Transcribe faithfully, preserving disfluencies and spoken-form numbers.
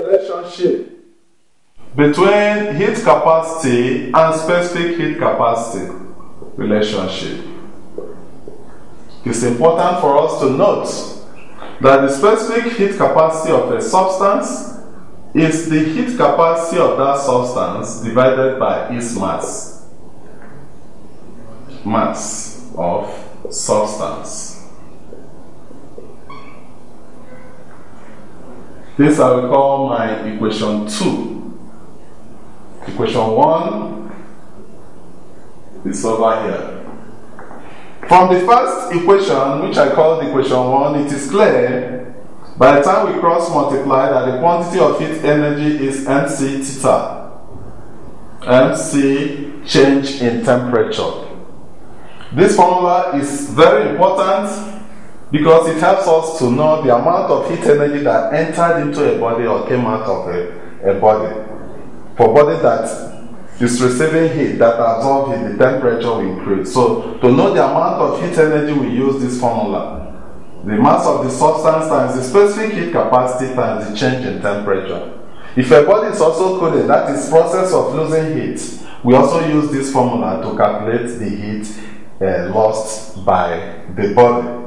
relationship between heat capacity and specific heat capacity relationship. It's important for us to note that the specific heat capacity of a substance is the heat capacity of that substance divided by its mass. Mass of substance. This I will call my equation two. Equation one is over here. From the first equation, which I call the equation one, it is clear by the time we cross multiply that the quantity of heat energy is mc theta. Mc, change in temperature. This formula is very important because it helps us to know the amount of heat energy that entered into a body or came out of a, a body. For body that is receiving heat that absorbs heat, the temperature will increase. So, to know the amount of heat energy, we use this formula. The mass of the substance times the specific heat capacity times the change in temperature. If a body is also cooling, that is process of losing heat, we also use this formula to calculate the heat uh, lost by the body.